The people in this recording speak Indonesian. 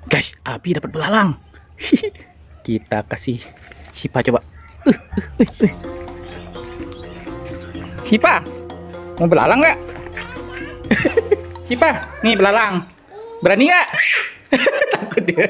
Guys, Abi dapat belalang. Kita kasih Sipa coba. Sipa, mau belalang nggak? Sipa, nih belalang. Berani nggak? Takut dia.